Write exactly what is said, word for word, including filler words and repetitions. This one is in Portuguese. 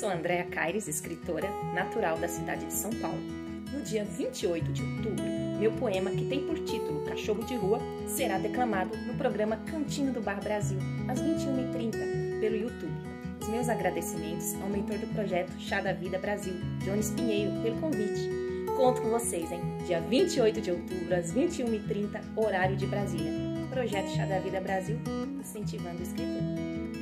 sou Andréa Caires, escritora, natural da cidade de São Paulo. No dia vinte e oito de outubro, meu poema, que tem por título Cachorro de Rua, será declamado no programa Cantinho do Bar Brasil, às vinte e uma e trinta, pelo YouTube. Os meus agradecimentos ao mentor do projeto Chá da Vida Brasil, Jones Pinheiro, pelo convite. Conto com vocês, hein? Dia vinte e oito de outubro, às vinte e uma e trinta, horário de Brasília. Projeto Chá da Vida Brasil, incentivando o escritor.